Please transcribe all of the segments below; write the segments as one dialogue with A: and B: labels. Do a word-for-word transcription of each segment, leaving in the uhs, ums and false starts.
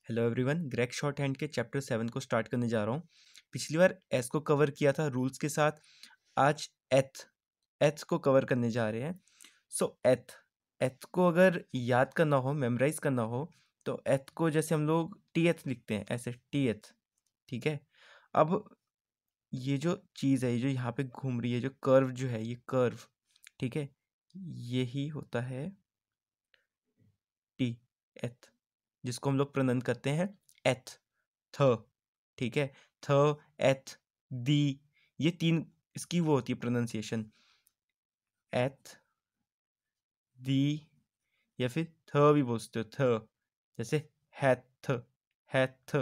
A: Hello everyone, Gregg shorthand के chapter seven को start करने जा रहा हूँ। पिछली बार एस को कवर किया था रूल्स के साथ। आज एथ एथ को कवर करने जा रहे हैं। सो एथ एथ को अगर याद करना हो, मेमोराइज करना हो, तो एथ को जैसे हम लोग टी एथ लिखते हैं, ऐसे टी एथ। ठीक है। अब ये जो चीज़ है, ये जो यहाँ पे घूम रही है, जो कर्व जो है, ये कर्व, ठीक है, यही होता है टी एथ, जिसको हम लोग प्रोनाउंस करते हैं एथ, थ। ठीक है, थ, एथ, दी, ये तीन इसकी वो होती है प्रोनाउंसिएशन, एथ, दी, या फिर थ भी बोलते हो, थ, जैसे हैथ, हैथ,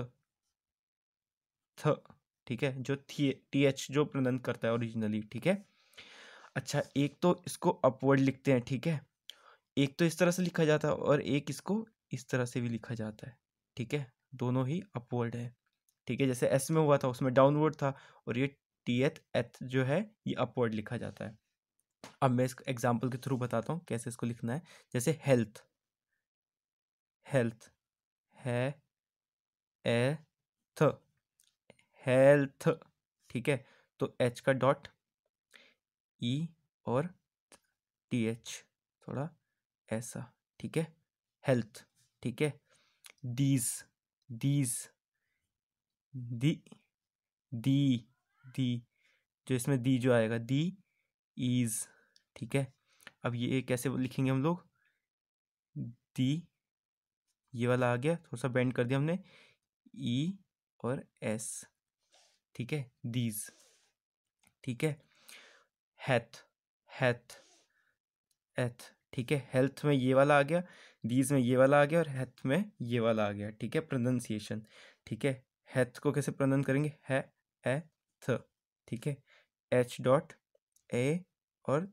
A: थ। ठीक है, जो थी टी एच जो प्रोनाउंस करता है ओरिजिनली। ठीक है। अच्छा, एक तो इसको अपवर्ड लिखते हैं, ठीक है, एक तो इस तरह से लिखा जाता है और एक इसको इस तरह से भी लिखा जाता है। ठीक है, दोनों ही अपवर्ड है। ठीक है, जैसे एस में हुआ था उसमें डाउनवर्ड था, और ये टी एथ एथ जो है ये अपवर्ड लिखा जाता है। अब मैं इसको एग्जाम्पल के थ्रू बताता हूँ कैसे इसको लिखना है। जैसे हेल्थ, हेल्थ, है ए थ, हेल्थ। ठीक है, तो एच का डॉट, ई और टी एच थोड़ा ऐसा। ठीक है, हेल्थ। ठीक है, दीज, दीज, दी, दी, दी, जो इसमें दी जो आएगा, दी ईज। ठीक है, अब ये कैसे लिखेंगे हम लोग, दी, ये वाला आ गया, थोड़ा सा बेंड कर दिया हमने, ई और एस। ठीक है, दीज। ठीक है, हैथ, हैथ, एथ। ठीक है, हेल्थ में ये वाला आ गया, दीज में ये वाला आ गया, और हैथ में ये वाला आ गया। ठीक है, प्रोनाउंसिएशन। ठीक है, हैथ को कैसे प्रोनाउंस करेंगे, है ए थ। ठीक है, एच डॉट ए और,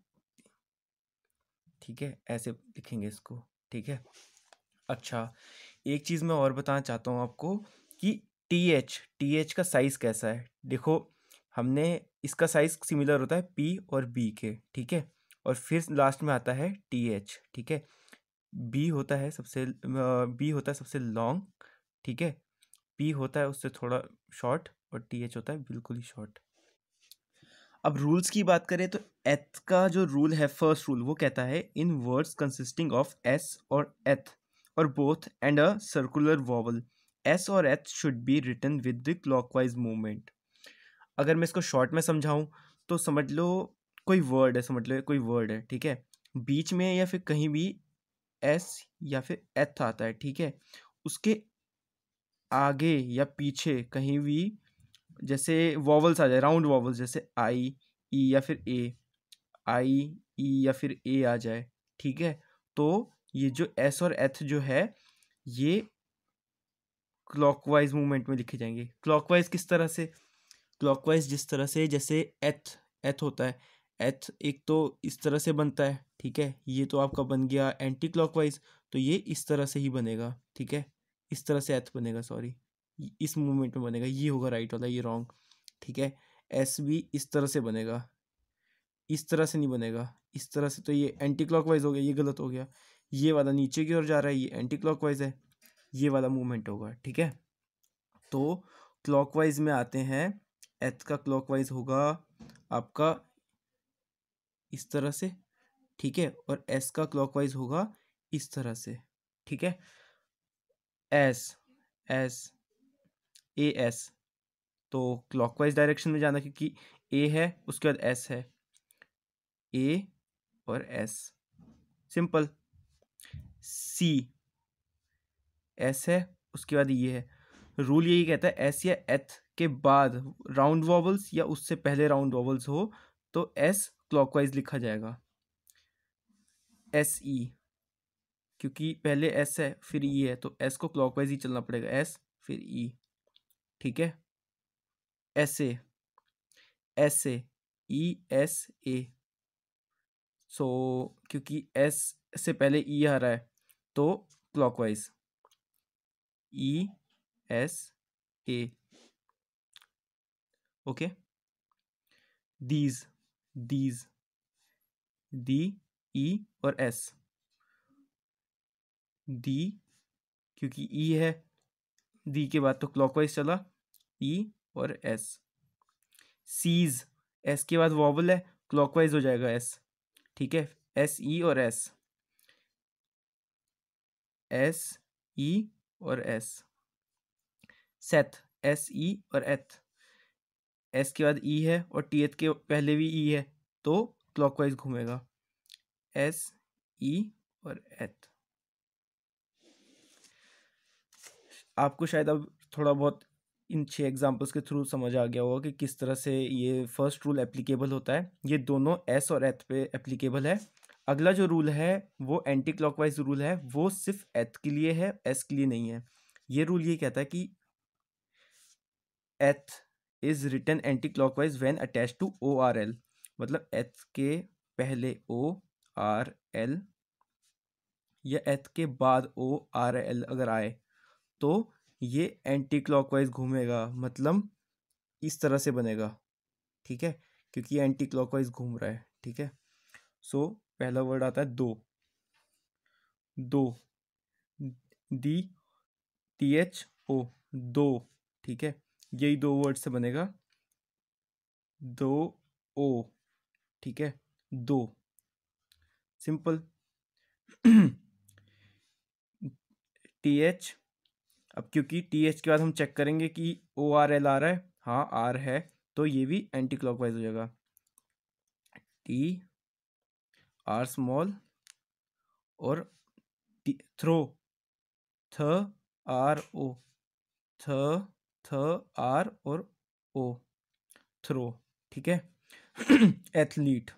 A: ठीक है, ऐसे लिखेंगे इसको। ठीक है। अच्छा, एक चीज़ मैं और बताना चाहता हूँ आपको कि टी एच टी एच का साइज़ कैसा है। देखो, हमने इसका साइज़ सिमिलर होता है पी और बी के। ठीक है, और फिर लास्ट में आता है टी एच। ठीक है, बी होता है सबसे बी होता है सबसे लॉन्ग। ठीक है, पी होता है उससे थोड़ा शॉर्ट, और टी एच होता है बिल्कुल ही शॉर्ट। अब रूल्स की बात करें तो एथ का जो रूल है, फर्स्ट रूल, वो कहता है in words consisting of S और एथ और both and a circular vowel, S और eth should be written with the clockwise movement. अगर मैं इसको शॉर्ट में समझाऊं तो समझ लो कोई वर्ड है, समझ लो कोई वर्ड है। ठीक है, बीच में या फिर कहीं भी एस या फिर एथ आता है। ठीक है, उसके आगे या पीछे कहीं भी जैसे वॉवल्स आ जाए, राउंड वॉवल्स, जैसे आई, ई या फिर ए, आई, ई या फिर ए आ जाए। ठीक है, तो ये जो एस और एथ जो है ये क्लॉकवाइज मूवमेंट में लिखे जाएंगे। क्लॉकवाइज किस तरह से, क्लॉकवाइज जिस तरह से, जैसे एथ एथ होता है, एथ एक तो इस तरह से बनता है। ठीक है, ये तो आपका बन गया एंटी क्लॉकवाइज, तो ये इस तरह से ही बनेगा। ठीक है, इस तरह से एथ बनेगा, सॉरी, इस मूवमेंट में बनेगा, ये होगा राइट वाला, ये रॉन्ग। ठीक है, एस भी इस तरह से बनेगा, इस तरह से नहीं बनेगा, इस तरह से, तो ये एंटी क्लॉकवाइज हो गया, ये गलत हो गया। ये वाला नीचे की ओर जा रहा है, ये एंटी क्लॉकवाइज है, ये वाला मूवमेंट होगा। ठीक है, तो क्लॉकवाइज में आते हैं, एथ का क्लॉकवाइज होगा आपका इस तरह से। ठीक है, और एस का क्लॉकवाइज होगा इस तरह से। ठीक है, एस, एस, ए एस, तो क्लॉकवाइज डायरेक्शन में जाना, क्योंकि ए है उसके बाद एस है, ए और एस, सिंपल। सी, एस है उसके बाद ये है। रूल यही कहता है एस या एथ के बाद राउंड वॉवल्स या उससे पहले राउंड वॉवल्स हो तो एस क्लॉकवाइज लिखा जाएगा, एस ई, क्योंकि पहले एस है फिर ई है, तो एस को क्लॉकवाइज ही चलना पड़ेगा, एस फिर ई। ठीक है, S A, S A, E S A, so क्योंकि एस से पहले ई आ रहा है तो clockwise, E S A. Okay, these, these, the, E और एस, दी क्योंकि ई है दी के बाद तो क्लॉकवाइज चला, ई और एस। सीज, एस के बाद वॉवल है, क्लॉकवाइज हो जाएगा एस, ठीक है, एस ई और एस, एस ई और एस। सेथ, एस ई और एथ, एस के बाद ई है और टी एथ के पहले भी ई है तो क्लॉकवाइज घूमेगा, एस ई और एथ। आपको शायद अब थोड़ा बहुत इन छह एग्जांपल्स के थ्रू समझ आ गया होगा कि किस तरह से ये फर्स्ट रूल एप्लीकेबल होता है। ये दोनों एस और एथ पे एप्लीकेबल है। अगला जो रूल है वो एंटी क्लॉकवाइज रूल है, वो सिर्फ एथ के लिए है, एस के लिए नहीं है। ये रूल ये कहता है कि eth is written anti clockwise when attach to O R L, मतलब एथ के पहले ओ आर एल या एथ के बाद ओ आर एल अगर आए तो ये एंटी क्लॉकवाइज घूमेगा, मतलब इस तरह से बनेगा, ठीक है, क्योंकि ये एंटी क्लॉकवाइज घूम रहा है, ठीक है। सो so, पहला वर्ड आता है दो, दो, दी, टी एच ओ, दो, ठीक है, यही दो वर्ड से बनेगा, दो ओ, ठीक है, दो, सिंपल। टी एच, अब क्योंकि टी एच के बाद हम चेक करेंगे कि ओ आर एल आ रहा है, हाँ आर है, तो ये भी एंटी क्लॉकवाइज हो जाएगा, टी आर स्मॉल और throw, th R O, th th are और ओ, थ्रो, ठीक है। एथलीट,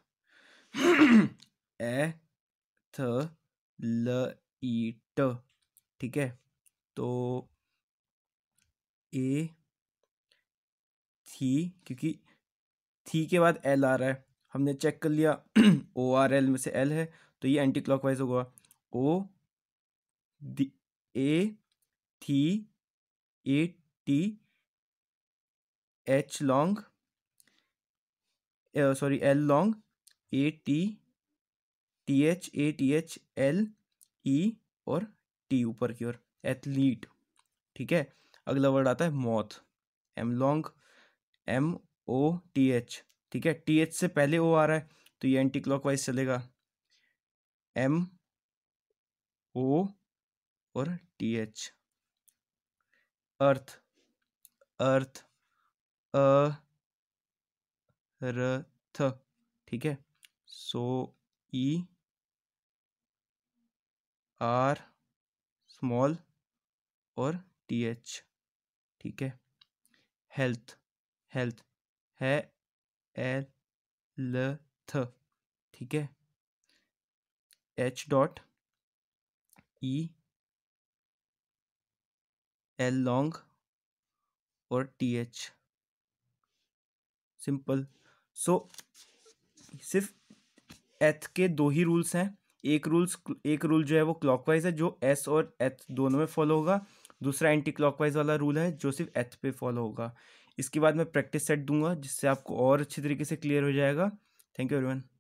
A: ए थ ल ई ट, ठीक है, तो ए थी, क्योंकि थी के बाद एल आ रहा है, हमने चेक कर लिया ओ आर एल में से एल है तो ये एंटी क्लॉकवाइज होगा, ओ दी, ए थी, A T H long, sorry L long, A T T H, A T H L E और टी ऊपर की ओर, एथलीट, ठीक है। अगला वर्ड आता है moth, M long, M O T H, ठीक है, टी एच से पहले ओ आ रहा है तो ये एंटी क्लॉकवाइज चलेगा, एम ओ और टी एच। अर्थ, अर्थ, अ र थ, ठीक है, सो ई आर स्मॉल और टी एच, ठीक है। हेल्थ, हेल्थ है एल ल थ, ठीक है, H dot E L long और टी एच, सिंपल। सो सिर्फ एथ के दो ही रूल्स हैं, एक रूल्स एक रूल जो है वो क्लॉकवाइज है जो एस और एथ दोनों में फॉलो होगा, दूसरा एंटी क्लॉकवाइज वाला रूल है जो सिर्फ एथ पे फॉलो होगा। इसके बाद मैं प्रैक्टिस सेट दूंगा जिससे आपको और अच्छी तरीके से क्लियर हो जाएगा। Thank you everyone.